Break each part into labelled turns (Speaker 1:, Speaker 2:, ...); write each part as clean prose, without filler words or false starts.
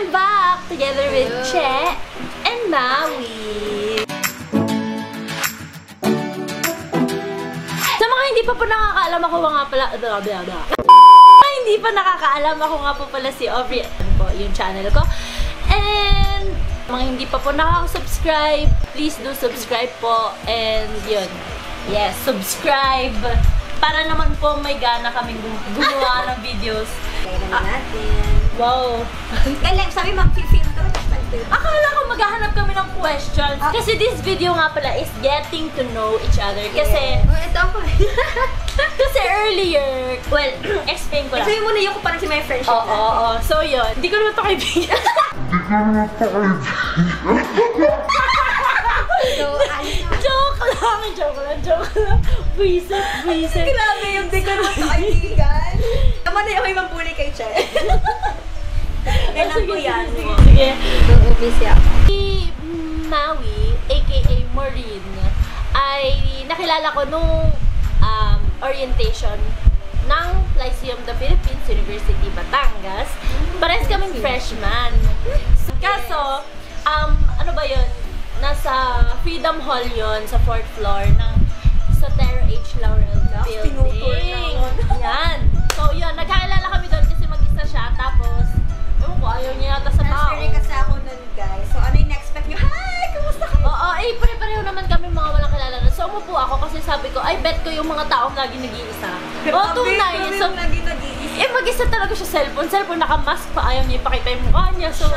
Speaker 1: I'm back together with Che and Maui. Sa mga hindi pa po nakakaalam, ako nga pala... hindi pa nakakaalam, ako nga po pala si Aubrey. Ano po yung channel ko. And mga hindi pa po nakaka-subscribe, please do subscribe po. And yun. Yes, subscribe. Para naman po may gana kaming gumawa ng videos.
Speaker 2: Kaya natin.
Speaker 1: Wow.
Speaker 2: Kaya sabi mag-filter.
Speaker 1: Akala ko maghahanap kami ng questions. Kasi this video nga pala is getting to know each other. Kasi...
Speaker 2: Oh, ito ako.
Speaker 1: Kasi earlier... Well, explain ko lang.
Speaker 2: Explain mo na yung parang si my friendship natin.
Speaker 1: Oo. So yun. Hindi ko naman ito kaibigan. Joke lang. Buisit.
Speaker 2: Grabe yung di ko naman ito kaibigan. Tama na yung mambuli kay Che. Kailan ko yan.
Speaker 1: Sige.
Speaker 2: Busy ako.
Speaker 1: Si Maui, aka Maureen, ay nakilala ko nung orientation ng Lyceum the Philippines, University, Batangas. Parehas kaming freshman. Kaso, ano ba yun? Nasa Freedom Hall yun, sa 4th floor ng Sotero H. Laurel Building. Yan. So yun, nagkakilala kami doon kasi mag-isa siya. Tapos, ewan ko, ayaw niya yata sa tao.
Speaker 2: Transferring kasi ako nun, guys. So ano yung expect nyo? Hi! Kumusta kayo?
Speaker 1: Oo, pare-pareho naman kami mga walang kilala. So umupo ako kasi sabi ko, ay bet ko yung mga taong lagi nag-iisa. Oo, tunay. So, mag-isa talaga siya cellphone, naka-mask pa, ayaw niya ipakita yung mukha niya. So,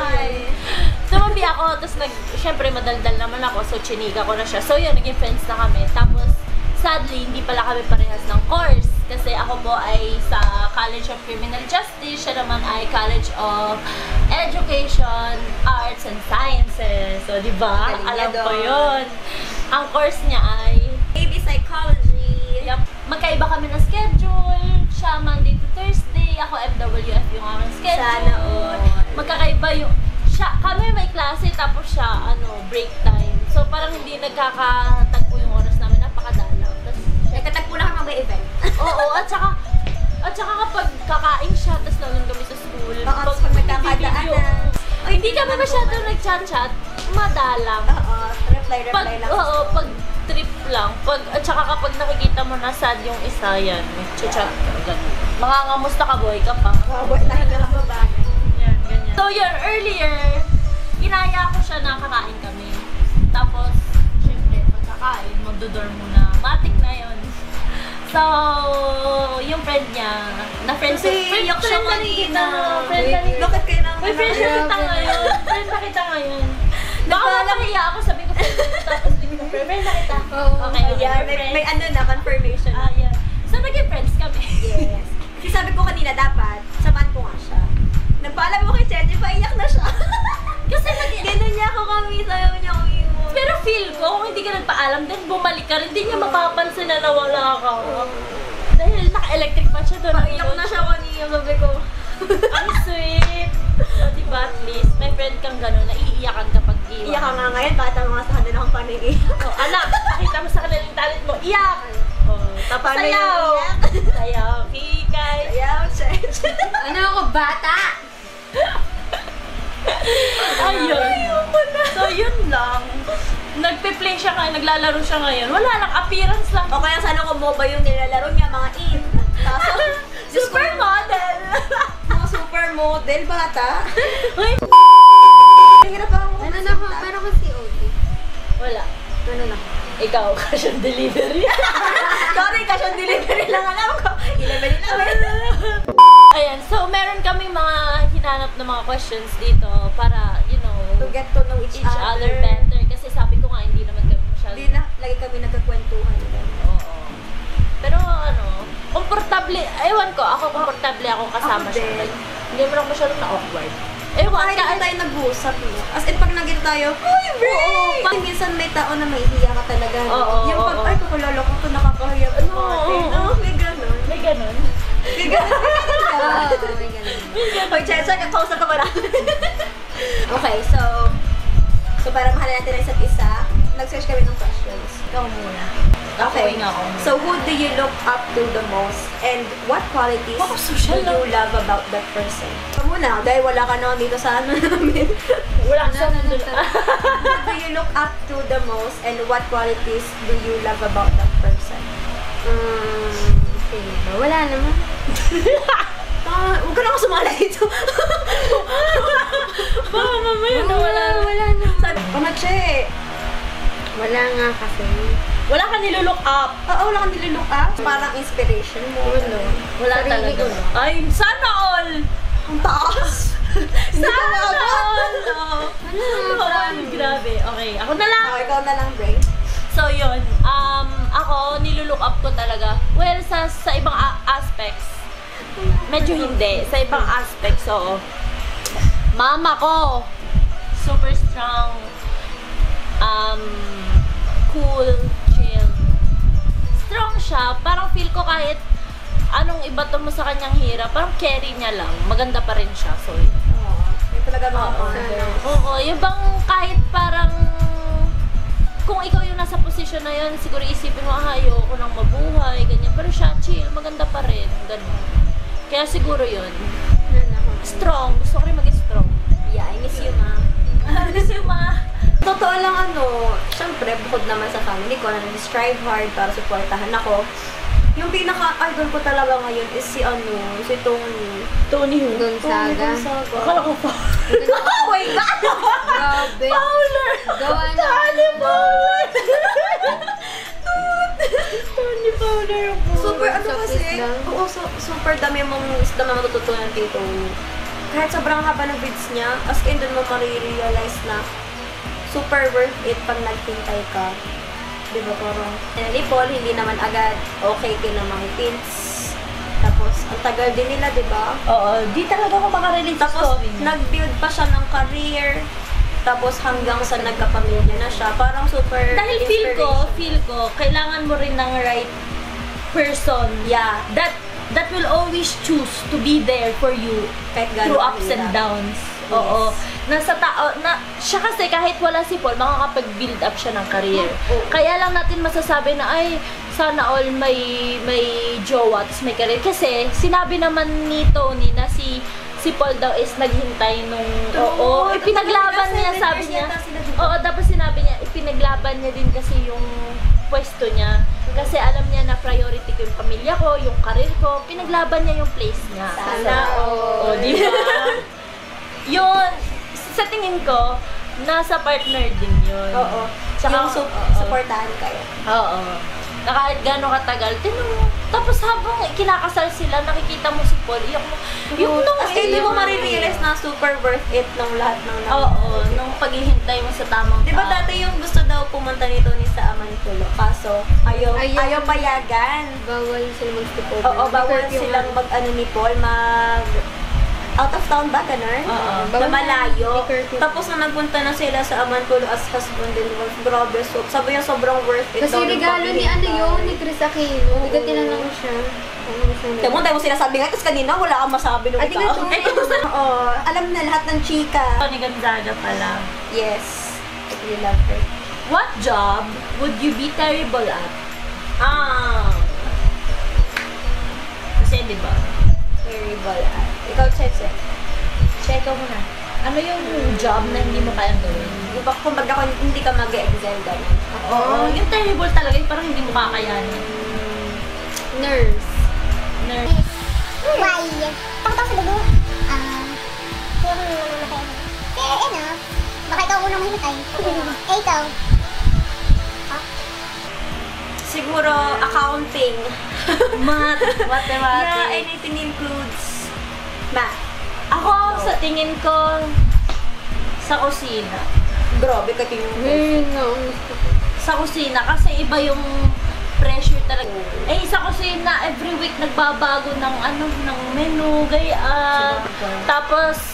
Speaker 1: tumabi ako, tapos syempre madaldal naman ako, so chinika ko na siya. So yun, naging friends na kami. Tapos, sadly, hindi pala kami parehas ng course. Kasi ako po ay sa College of Criminal Justice, siya naman ay College of Education, Arts, and Sciences. So, di ba? Alam ko yun. Ang course niya ay
Speaker 2: AB Psychology.
Speaker 1: Yup. Magkaiba kami ng schedule. Siya Monday to Thursday. Ako MWF yung aming schedule.
Speaker 2: Sana all.
Speaker 1: Magkakaiba yung... Kami may klase, tapos siya, break time. So, parang hindi nagkakatagpo yung oras namin. Napakadalaw.
Speaker 2: Nagkatagpo na kami mag-event.
Speaker 1: Oo, at saka kapag kakain siya, tapos nalang kami sa school.
Speaker 2: Oo, pag nagkakadaanan.
Speaker 1: Hindi kami masyado nag-chat-chat, madalang.
Speaker 2: Oo, reply lang.
Speaker 1: Oo, pag trip lang. At saka kapag nakikita mo na sad yung isa, yan, chat-chat ka, ganun. Mangangamusta ka, boy ka pa.
Speaker 2: Boy, lahat na lang babagay.
Speaker 1: Yan, ganyan. So yun, earlier, inaya ko siya na kakain kami. Tapos, syempre, pagkakain, magdodorm muna. Matik na yun. So, yung friend niya, na-friend siya kanina.
Speaker 2: Bakit kayo nang
Speaker 1: May friend na kita ngayon. Friend na kita ngayon. Baka mapahiya ako, sabi ko friend na tapos hindi ko friend na kita. Okay,
Speaker 2: yeah, may confirmation.
Speaker 1: Yeah. So, naging friends kami.
Speaker 2: Yes. Kasi sabi ko kanina, dapat, samahan ko nga siya. Nagpaalam mo kay Cheche, paiyak na siya.
Speaker 1: Kasi
Speaker 2: ganun niya ako kami, sayaw niya ako yung...
Speaker 1: Pero feel ko, kung hindi ka nagpaalam, then bumalik ka rin, hindi niya mapapansin na nawala ka. Dahil naka-electric pa siya doon.
Speaker 2: Paiyak na siya kanina, sabi ko.
Speaker 1: Ang sweet. O diba, at least, may friend kang gano'n, naiiyakan kapag iwan.
Speaker 2: Iyak ka nga ngayon, bakit ang mga sa kanila akong paningin.
Speaker 1: Anak, pakita mo sa kanila yung talent mo, iyak! Tapos sayaw! Sayaw, kikay!
Speaker 2: Sayaw, Cheche.
Speaker 3: Ano ako, bata?
Speaker 1: Ayun. So, yun lang. Nagpe-play siya ngayon, naglalaro siya ngayon. Wala lang, appearance lang.
Speaker 2: O kaya sana kung MOBA yung nilalaro niya, mga in.
Speaker 1: Supermodel!
Speaker 2: Mga supermodel, bata.
Speaker 1: Uy,
Speaker 2: Hirap ako.
Speaker 3: Pero ko si Ogie.
Speaker 1: wala.
Speaker 2: Ano na?
Speaker 1: Ikaw, cash on delivery.
Speaker 2: Sorry, cash on delivery lang alam ko. 11 lang.
Speaker 1: Ayan, so meron kaming mga hinanap na mga questions dito para,
Speaker 2: To get to know each other
Speaker 1: better. Kasi sabi ko nga, hindi naman kami masyado.
Speaker 2: Hindi na, lagi kami nagkakwentuhan.
Speaker 1: Oo. Pero komportable, ewan ko, ako komportable ako kasama
Speaker 2: Ako
Speaker 1: siya.
Speaker 2: din.
Speaker 1: Hindi mo lang masyado na-awkward.
Speaker 2: Kahit hindi tayo nag-uusap, no? As in, pag nagito tayo, Uy, break!
Speaker 1: Oo,
Speaker 2: Pag minsan may tao na mahihiya ka talaga, no?
Speaker 1: Oo,
Speaker 2: Yung pag,
Speaker 1: oo.
Speaker 2: ay, kakulala ko ito, nakakahiya pa
Speaker 1: Oo, oo.
Speaker 2: may ganun.
Speaker 1: May ganun.
Speaker 2: May ganun.
Speaker 3: Oo, may ganun.
Speaker 2: Hoy, Cheche, kakausap ka ba natin? Okay, so para mahalin natin ang isa't isa, nag-search kami ng questions.
Speaker 1: Ikaw muna.
Speaker 2: Okay.
Speaker 1: Nga ako.
Speaker 2: So, who do you look up to the most? And what qualities
Speaker 1: Ako, social
Speaker 2: do you love about that person? Ikaw muna, dahil wala ka naman dito sa ano namin.
Speaker 1: Wala ka sa mundo.
Speaker 2: Who do you look up to the most? And what qualities do you love about that person?
Speaker 3: Sino ba? Wala naman.
Speaker 2: Huwag ka na ako sumala dito.
Speaker 1: Baka mamaya na wala.
Speaker 3: Wala naman.
Speaker 2: Sabi, Che.
Speaker 3: Wala nga kasi.
Speaker 1: Wala ka nilulook up.
Speaker 2: Oo, wala kang nililook up. Parang inspiration mo.
Speaker 1: Wala
Speaker 3: Sarili
Speaker 1: talaga.
Speaker 3: ko lang.
Speaker 1: Ay, sana all!
Speaker 2: Ang taas.
Speaker 1: Sana all!
Speaker 3: Ano nga?
Speaker 1: Grabe. Okay, ako na lang.
Speaker 2: Ikaw na lang, Bray.
Speaker 1: So, yun. Ako, nilulook up ko talaga. Well, sa ibang aspects, medyo hindi. Sa ibang aspects, oo. Mama ko, super strong, cool, chill. Strong siya. Parang feel ko kahit anong ibato mo sa kanyang hirap, parang carry niya lang. Maganda pa rin siya. So,
Speaker 2: Oo. May talaga mga
Speaker 1: Oo.
Speaker 2: order.
Speaker 1: Oo, yung bang kahit parang kung ikaw yung nasa posisyon na yun, siguro isipin mo, ayoko nang mabuhay, ganyan. Pero siya, chill, maganda pa rin. Ganun. Kaya siguro yun. Strong. Gusto ko rin maging strong.
Speaker 2: Yeah, I miss you, ma.
Speaker 1: Miss you, ma.
Speaker 2: Totoo lang syempre, bukod naman sa family ko, na nag-strive hard para supportahan ako. Yung pinaka-idol ko talaga ngayon is si Tony.
Speaker 1: Tony who?
Speaker 3: Gonzaga.
Speaker 1: Akala ko pa.
Speaker 2: Oh my God!
Speaker 3: Grabe.
Speaker 1: Fowler!
Speaker 3: Gawa na.
Speaker 1: Tony Fowler! Tony Fowler po.
Speaker 2: Super,
Speaker 3: Sa
Speaker 2: kasi,
Speaker 3: isla.
Speaker 2: oo, super dami mong isda na matututunan kay Tony. Kahit sobrang haba ng vids niya, as in, dun mo marirealize na super worth it pag naghintay ka. Diba, parang, ni Paul, hindi naman agad okay din ng mga kids. Tapos, ang tagal din nila, diba?
Speaker 1: Oo, di talaga ako makarelate sa
Speaker 2: Tapos,
Speaker 1: story niya.
Speaker 2: nag-build pa siya ng career. Tapos, hanggang sa nagkapamilya na siya. Parang super
Speaker 1: Dahil feel ko, kailangan mo rin ng right person.
Speaker 2: Yeah.
Speaker 1: That will always choose to be there for you
Speaker 2: Kahit
Speaker 1: through
Speaker 2: gano'n
Speaker 1: ups
Speaker 2: kahirap.
Speaker 1: and downs. Oo. Nasa tao, siya kasi kahit wala si Paul, makakapag-build up siya ng career.
Speaker 2: Oo.
Speaker 1: Kaya lang natin masasabi na, ay, sana all may jowa, tapos may career. Kasi, sinabi naman ni Tony na si Paul daw is naghintay nung, oo, ipinaglaban niya, sabi niya. Oo, tapos sinabi niya, ipinaglaban niya din kasi yung pwesto niya. Kasi alam niya na priority ko yung pamilya ko, yung career ko, pinaglaban niya yung place niya.
Speaker 2: Sana
Speaker 1: Oo, di ba? Yun, sa tingin ko, nasa partner din yun.
Speaker 2: Oo.
Speaker 1: Tsaka,
Speaker 2: Yung supportahan kayo.
Speaker 1: Oo. Na kahit gano'ng katagal, tapos habang kinakasal sila, nakikita mo si Paul, yung nung
Speaker 2: As in, hindi mo marirealize na super worth it ng lahat ng
Speaker 1: Oo, nung paghihintay mo sa tamang
Speaker 2: Di ba
Speaker 1: tao.
Speaker 2: dati yung gusto daw pumunta ni Tony sa Amanpulo, kaso ayaw payagan.
Speaker 3: Bawal sila mag-stop
Speaker 2: Oo, bawal silang mag-ano ni Paul, out of town ba, ganun?
Speaker 1: Oo.
Speaker 2: Na malayo.
Speaker 3: May curfew.
Speaker 2: Tapos nung nagpunta na sila sa Amanpulo as husband and wife, grabe, so, sabi niya sobrang worth it.
Speaker 3: Kasi
Speaker 2: daw ng
Speaker 3: regalo ni
Speaker 2: paghihintay.
Speaker 3: ni Chris Aquino. Hindi ka tinanong siya.
Speaker 2: Tayo mo sinasabi nga, kasi kanina wala kang masabi nung
Speaker 3: Ate,
Speaker 2: ikaw.
Speaker 3: ganito.
Speaker 2: Oo, alam na lahat ng chika.
Speaker 1: Tony Gonzaga pala.
Speaker 2: Yes, you love her.
Speaker 1: What job would you be terrible at? Kasi di ba?
Speaker 2: Terrible at. Ikaw, Cheche.
Speaker 1: Check mo na. Ano yung job na hindi mo kayang gawin?
Speaker 2: Yung pa, kung baga hindi ka mag-excel ganun.
Speaker 1: Oo. Yung terrible talaga, yung parang hindi mo kakayanin.
Speaker 3: Nurse.
Speaker 1: Nurse.
Speaker 4: Why? Takot sa dugo. Kaya mo naman namatay. Fair enough. Baka ikaw unang mahimatay. Ikaw.
Speaker 2: Siguro, accounting.
Speaker 1: Math. Mathematics.
Speaker 2: Yeah, anything includes math.
Speaker 1: Ako, sa tingin ko, sa kusina.
Speaker 2: Grabe ka yung
Speaker 1: Sa kusina, kasi iba yung pressure talaga. Eh, sa kusina, every week nagbabago ng ng menu, gayaan. Tapos,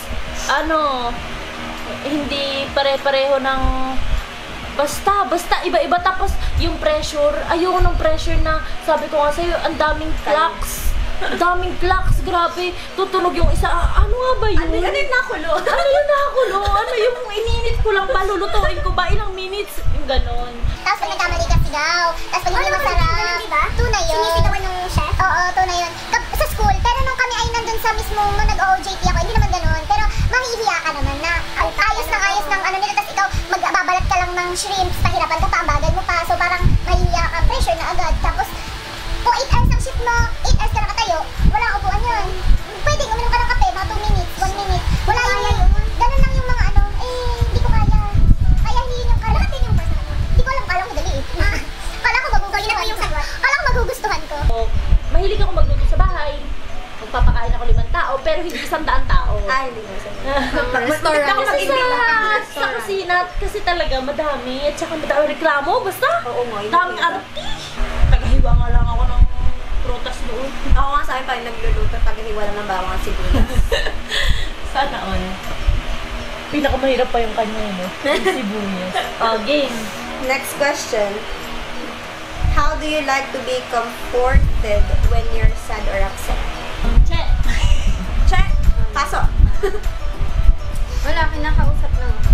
Speaker 1: hindi pare-pareho ng basta iba-iba. Tapos, yung pressure, ayoko ng pressure na, sabi ko nga sa'yo, ang daming clocks. Daming clocks, grabe. Tutunog yung isa. Ano nga ba yun?
Speaker 2: Ano yung nakulo?
Speaker 1: Ano yung nakulo? Ano yung ininit ko lang ba? Lulutuin ko ba? Ilang minutes? ganon.
Speaker 4: Tapos pag nagkamali ka, sigaw. Tapos pag hindi masarap, tunay yun. Sinisigawan yung chef? Oo, tunay yun. Sa school, pero nung kami ay nandun sa mismong nag-OJT ako, hindi naman ganun. Pero mahihiya ka naman na ayos ng ano nila, tapos ikaw magbabalat ka lang ng shrimps, pahirapan ka pa, ang bagal mo pa. So parang mahihiya ka, pressure na agad. Tapos kung 8 hours ang shift mo, 8 hours ka nakatayo, walang upuan yun. Pwedeng uminom ka ng kape, mga 2 minutes, 1 minute. Wala yun. Ganun lang yung mga ano, hindi ko kaya. Kaya hihin yung karap. Bakit yung personal mo? Hindi ko alam, kala ko madali eh. Kala ko magugustuhan ko. Kala ko magugustuhan ko.
Speaker 1: Mahilig ako magluto sa bahay. Magpapakain ako 5 tao, pero hindi 100 tao.
Speaker 2: Ay, hindi mo sabi.
Speaker 3: Restaurant.
Speaker 1: Sa kusina, kasi talaga madami. At saka madami reklamo, basta.
Speaker 2: Oo nga.
Speaker 1: Daming arti. Tagahiwa nga lang ako ng prutas noon.
Speaker 2: Ako nga sa akin, pag nagluluto, tagahiwa lang ng bawang at sibuyas.
Speaker 1: Sana all. Pinakamahirap pa yung kanya, no? Yung sibuyas. Game.
Speaker 2: Next question. How do you like to be comforted when you're sad or upset?
Speaker 1: Check.
Speaker 2: Check! Paso!
Speaker 3: Wala, kinakausap lang ako.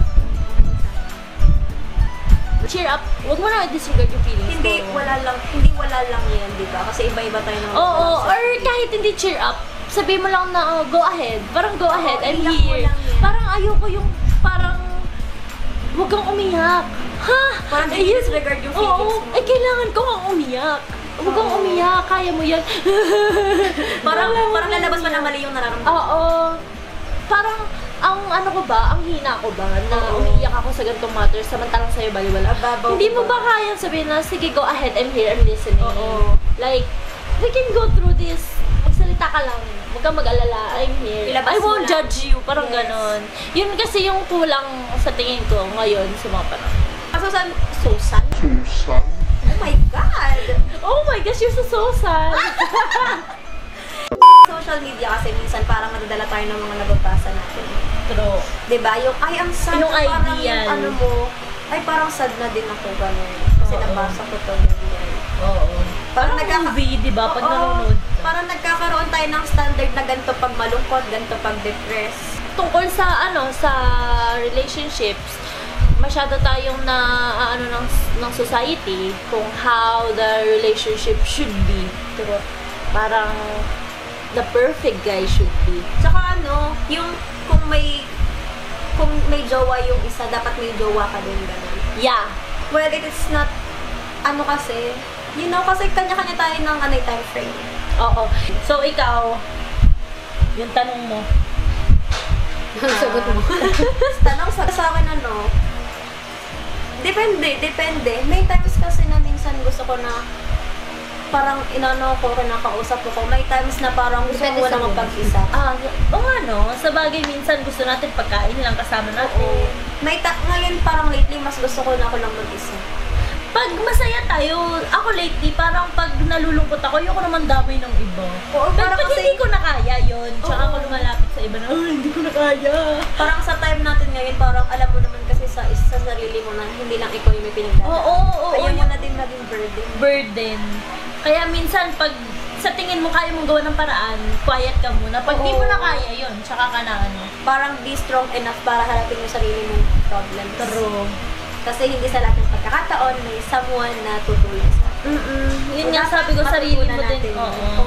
Speaker 1: Cheer up. Huwag mo na disregard yung feelings
Speaker 2: Hindi
Speaker 1: ko.
Speaker 2: wala lang yan, di ba? Kasi iba-iba tayo ng
Speaker 1: Oo, or kahit hindi cheer up, sabihin mo lang na go ahead. Parang go ahead, I'm
Speaker 2: iyak mo
Speaker 1: here.
Speaker 2: lang yan.
Speaker 1: Parang ayoko yung parang huwag kang umiyak. Ha?
Speaker 2: Parang disregard yung feelings mo.
Speaker 1: Oo, kailangan ko nga umiyak. Huwag kang umiyak, kaya mo yan.
Speaker 2: Parang lalabas pa na mali yung nararamdaman.
Speaker 1: Oo. Parang, ang ano ko ba, ang hina ko ba, na umiiyak ako sa ganitong matter, samantalang sa'yo baliwala. Hindi mo ba kayang sabihin na, sige, go ahead, I'm here, I'm listening.
Speaker 2: Oo.
Speaker 1: Like, we can go through this. Magsalita ka lang. Huwag kang mag-alala, I'm here.
Speaker 2: Ilabas
Speaker 1: I
Speaker 2: mo
Speaker 1: won't
Speaker 2: lang.
Speaker 1: judge you. Parang
Speaker 2: Yes.
Speaker 1: ganon. Yun kasi yung kulang sa tingin ko ngayon sa mga panahon.
Speaker 2: Susan? Oh my God!
Speaker 1: Oh my gosh, you're so sad.
Speaker 2: Social media kasi minsan parang nadadala tayo ng mga nababasa natin.
Speaker 1: True.
Speaker 2: Diba? Yung, ay, ang sad.
Speaker 1: Yung
Speaker 2: parang
Speaker 1: ideal.
Speaker 2: yung ano mo, ay, parang sad na din ako ganun. Kasi
Speaker 1: Oo.
Speaker 2: nabasa ko to ganyan.
Speaker 1: Oo.
Speaker 2: Parang
Speaker 1: Parang movie, di ba? Pag nanonood ka.
Speaker 2: Parang nagkakaroon tayo ng standard na ganito pag malungkot, ganito pag depressed.
Speaker 1: Tungkol sa sa relationships, masyado tayong na ng society kung how the relationship should be. Pero parang the perfect guy should be.
Speaker 2: Tsaka yung kung may jowa yung isa, dapat may jowa ka din ganun.
Speaker 1: Yeah.
Speaker 2: Well, it is not kasi, kasi kanya-kanya tayo ng time frame.
Speaker 1: Oo. So ikaw, yung tanong mo.
Speaker 3: Sagot mo.
Speaker 2: Tanong sa akin Depende. May times kasi na minsan gusto ko na parang kinakausap ko. May times na parang gusto
Speaker 3: Depende
Speaker 2: ko
Speaker 3: sa
Speaker 2: na
Speaker 3: mood.
Speaker 2: mag-isa.
Speaker 1: Sa bagay minsan gusto natin pagkain lang kasama natin.
Speaker 2: Ngayon parang lately mas gusto ko na ako lang mag-isa.
Speaker 1: Pag masaya tayo, ako lately, parang pag nalulungkot ako, ayoko naman damay ng iba.
Speaker 2: Oo,
Speaker 1: Pero
Speaker 2: parang
Speaker 1: pag
Speaker 2: kasi-
Speaker 1: hindi ko na kaya yun, tsaka
Speaker 2: Oo.
Speaker 1: ako lumalapit sa iba na, hindi ko na kaya.
Speaker 2: Parang sa time natin ngayon, parang alam mo naman kasi sa sarili mo na hindi lang ikaw yung may pinagdadaan.
Speaker 1: Oo.
Speaker 2: Ayaw mo na din maging burden.
Speaker 1: Kaya minsan, pag sa tingin mo kaya mong gawa ng paraan, quiet ka muna. Pag di mo na kaya yun, tsaka ka na
Speaker 2: Parang be strong enough para harapin yung sarili mong problems.
Speaker 1: True.
Speaker 2: Kasi hindi sa lahat ng pagkakataon may someone na tutulong sa atin.
Speaker 1: Yun nga
Speaker 2: So,
Speaker 1: sabi ko,
Speaker 2: dapat
Speaker 1: sarili mo
Speaker 2: matutunan
Speaker 1: din.
Speaker 2: natin
Speaker 1: Oo.
Speaker 2: yun.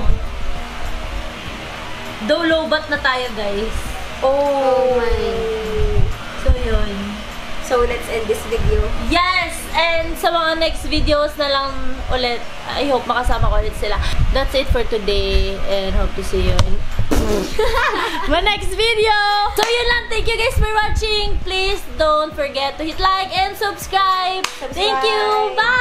Speaker 1: Though low-bat na tayo, guys.
Speaker 2: Oh
Speaker 3: my.
Speaker 1: So, yun.
Speaker 2: So, let's end this video.
Speaker 1: Yes! And sa mga next videos na lang ulit, I hope makasama ko ulit sila. That's it for today and hope to see you in my next video! So yun lang, thank you guys for watching. Please don't forget to hit like and subscribe. Thank you! Bye!